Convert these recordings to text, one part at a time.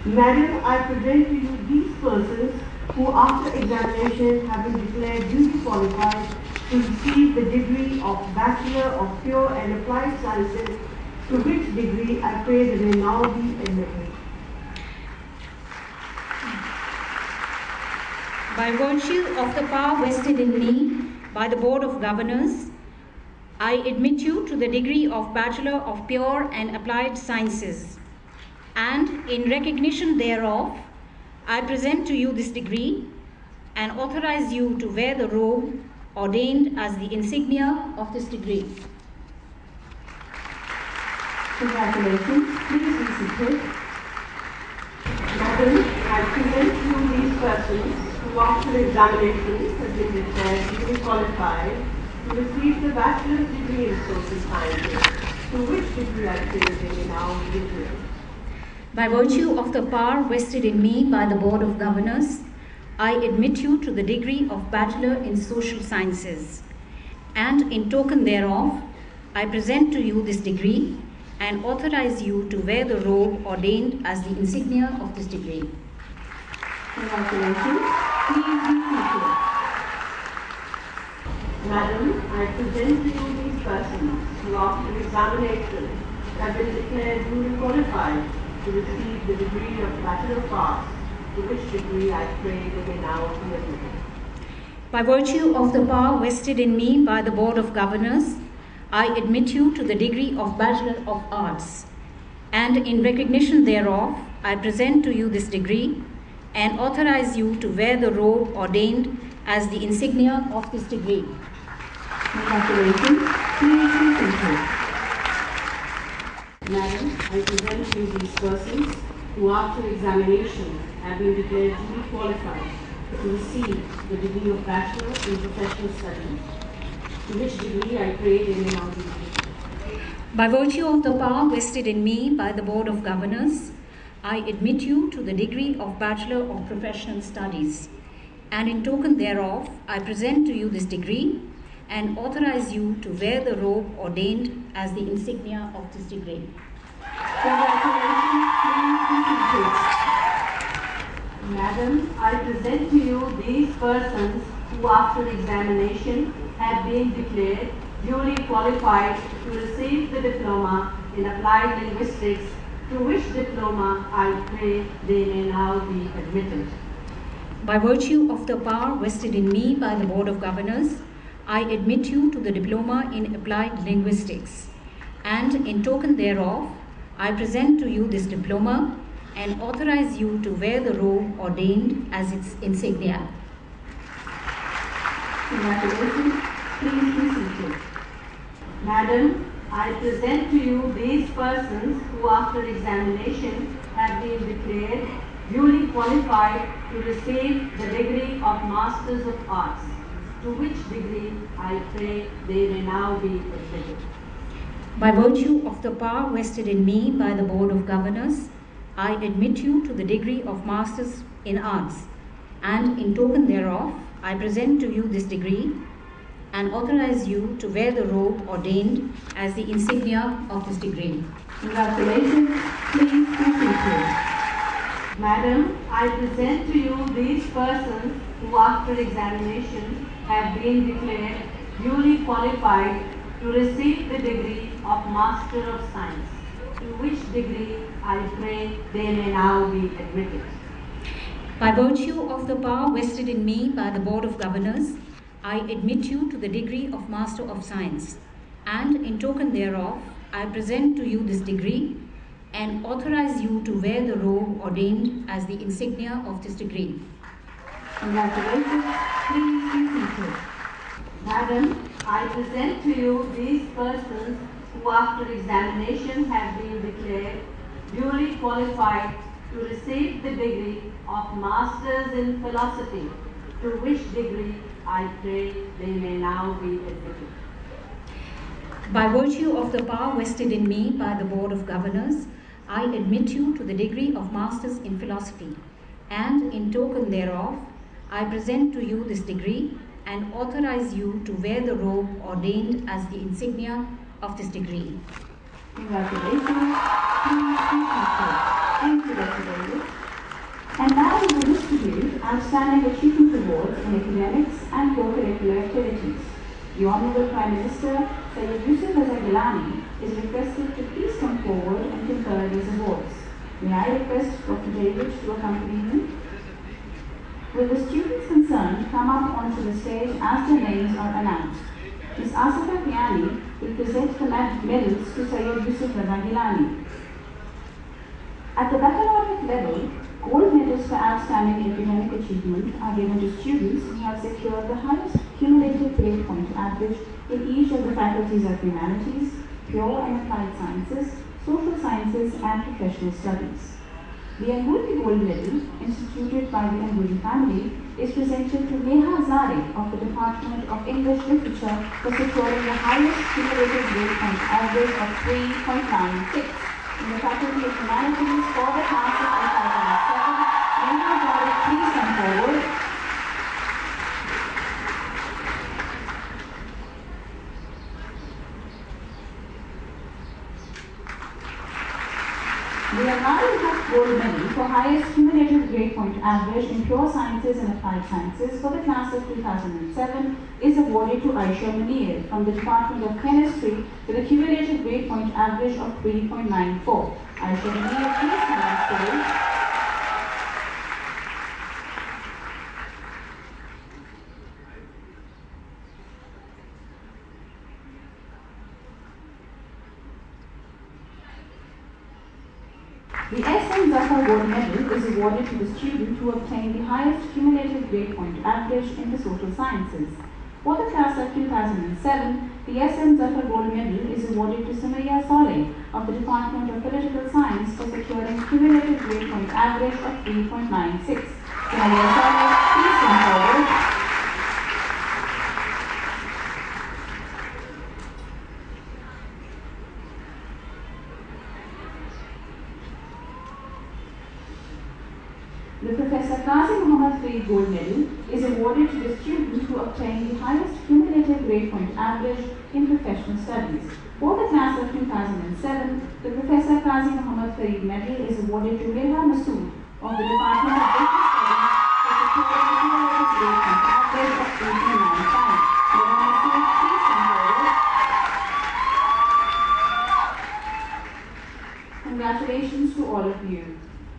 Madam, I present to you these persons who after examination have been declared duly qualified to receive the degree of Bachelor of Pure and Applied Sciences, to which degree I pray that they now be admitted. By virtue of the power vested in me by the Board of Governors, I admit you to the degree of Bachelor of Pure and Applied Sciences, and in recognition thereof, I present to you this degree and authorize you to wear the robe ordained as the insignia of this degree. Congratulations. Please be seated. Madam, I present to you these persons who after examination have been declared duly qualified to receive the bachelor's degree in social sciences, to which degree I pray that they may now be admitted. By virtue of the power vested in me by the Board of Governors, I admit you to the degree of Bachelor in Social Sciences, and in token thereof, I present to you this degree and authorize you to wear the robe ordained as the insignia of this degree. Congratulations. Please be seated. Madam, I present to you these persons who after examination have been declared duly qualified to receive the degree of Bachelor of Arts, to which degree I pray they may now be admitted. By virtue of the power vested in me by the Board of Governors, I admit you to the degree of Bachelor of Arts, and in recognition thereof, I present to you this degree and authorize you to wear the robe ordained as the insignia of this degree. Congratulations. Please be seated. Madam, I present you these persons who after examination have been declared duly qualified to receive the degree of Bachelor in Professional Studies, to which degree I pray they may now be admitted. By virtue of the power vested in me by the Board of Governors, I admit you to the degree of Bachelor of Professional Studies, and in token thereof, I present to you this degree and authorize you to wear the robe ordained as the insignia of this degree. Congratulations. Please be seated. Madam, I present to you these persons who after examination have been declared duly qualified to receive the diploma in Applied Linguistics, to which diploma I pray they may now be admitted. By virtue of the power vested in me by the Board of Governors, I admit you to the diploma in Applied Linguistics, and in token thereof, I present to you this diploma and authorize you to wear the robe ordained as its insignia. Congratulations. Please be seated. Madam, I present to you these persons who after examination have been declared duly qualified to receive the degree of Masters of Arts, to which degree I pray they may now be admitted. By virtue of the power vested in me by the Board of Governors, I admit you to the degree of Masters in Arts, and in token thereof, I present to you this degree and authorize you to wear the robe ordained as the insignia of this degree. Congratulations. Please be seated. Madam, I present to you these persons who after examination have been declared duly qualified to receive the degree of Master of Science, to which degree I pray they may now be admitted. By virtue of the power vested in me by the Board of Governors, I admit you to the degree of Master of Science, and in token thereof, I present to you this degree and authorize you to wear the robe ordained as the insignia of this degree. Congratulations. Please be seated. Madam, I present to you these persons who after examination have been declared duly qualified to receive the degree of Masters in Philosophy, to which degree I pray they may now be admitted. By virtue of the power vested in me by the Board of Governors, I admit you to the degree of Masters in Philosophy, and in token thereof, I present to you this degree and authorize you to wear the robe ordained as the insignia of this degree. Congratulations. Please be seated. Thank you, Dr. David. And now we will distribute Outstanding Achievement Awards in Academics and Co-Curricular Activities. The Honorable Prime Minister, Syed Yusuf Raza Gilani, is requested to please come forward and confer these awards. May I request Dr. David to accompany me? Will the students concerned come up onto the stage as their names are announced? Ms. Asifa Kiani will present the medals to Syed Yusuf Raza Gilani. At the baccalaureate level, gold medals for outstanding academic achievement are given to students who have secured the highest cumulative grade point average in each of the faculties of humanities, pure and applied sciences, social sciences, and professional studies. The Anguli Gold Medal, instituted by the Anguli family, is presented to Neha Zare of the Department of English Literature for securing the highest cumulative grade point average of 3.96 in the Faculty of Humanities for the class of 2007. Neha Zare, please come forward. The Almari Huq Gold Medal for highest cumulative grade point average in pure sciences and applied sciences for the class of 2007 is awarded to Aisha Munir from the Department of Chemistry with a cumulative grade point average of 3.94. Aisha Munir, please come on stage. The S.M. Zafar Gold Medal is awarded to the student who obtained the highest cumulative grade point average in the social sciences. For the class of 2007, the S.M. Zafar Gold Medal is awarded to Sumaya Saleh of the Department of Political Science for securing cumulative grade point average of 3.96. Sumaya Saleh, please come forward. The Professor Qazi Muhammad Farid Gold Medal is awarded to the student who obtained the highest cumulative grade point average in professional studies. For the class of 2007, the Professor Qazi Muhammad Farid Medal is awarded to Mirha Masood of the Department of Business Studies for securing the cumulative grade point average of 3.95. Mirha Masood, please come forward. Congratulations to all of you.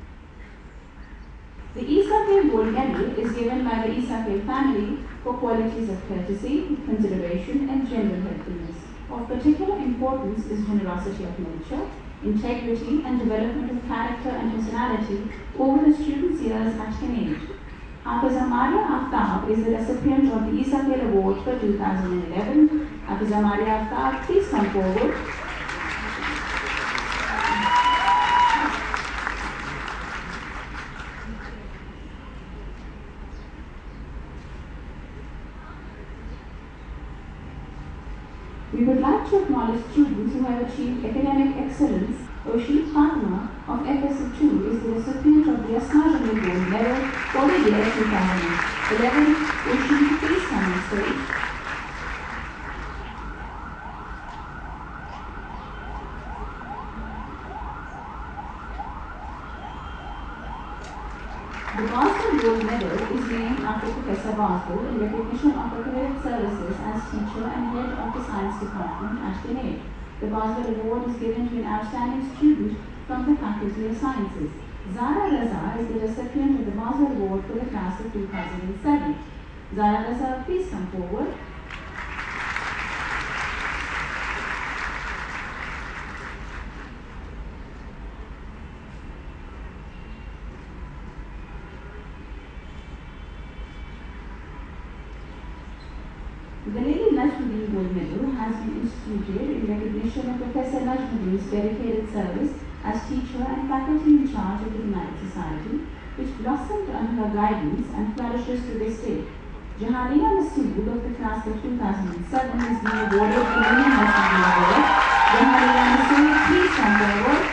The Isafel Gold Medal is given by the Isafel family for qualities of courtesy, consideration, and general helpfulness. Of particular importance is generosity of nature, integrity, and development of character and personality over the student's years at Cambridge. Hafiza Maria Aftab is the recipient of the Isafel Award for 2011. Hafiza Maria Aftab, please come forward. We would like to acknowledge students who have achieved academic excellence. Oshit Fatma of FSU2 is the recipient of the Asma Jamil Gold Medal for the year 2011. Oshit, please come on stage. The Boswell Gold Medal is named after Professor Boswell in recognition of her career services as teacher and head of the science department at Cambridge. The Boswell Award is given to an outstanding student from the Faculty of Sciences. Zara Raza is the recipient of the Boswell Award for the class of 2007. Zara Raza, please come forward. The Lady Najmuddin Gold Medal has been instituted in recognition of Professor Najmuddin's dedicated service as teacher and faculty in charge of the Humanities Society, which blossomed under her guidance and flourishes to this day. Jahaniya Masood of the class of 2007 is being awarded the Lady Najmuddin Award. Jahaniya Masood, please come forward.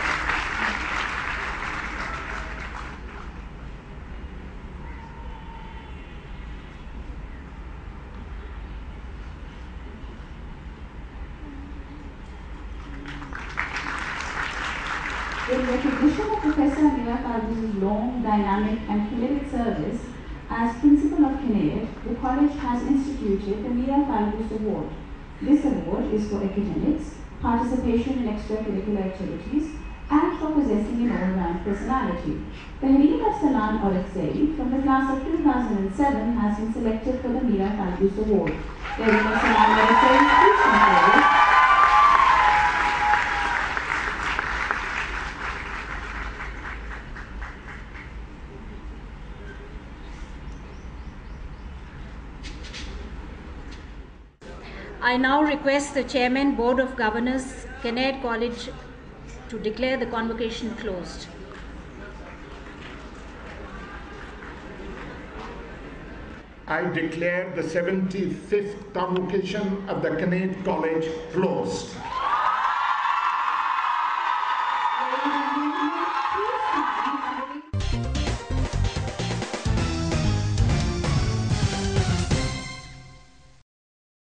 In recognition of Professor Mira Kalbuz's long, dynamic and committed service as Principal of Kinnaird, the college has instituted the Mira Kalbuz Award. This award is for academics, participation in extracurricular activities, and for possessing an all-round personality. Tehreek Arsalan Aurangzeb from the class of 2007 has been selected for the Mira Kalbuz Award. Tehreek Arsalan Aurangzeb, please come forward. I now request the Chairman, Board of Governors, Kinnaird College, to declare the convocation closed. I declare the 75th convocation of the Kinnaird College closed.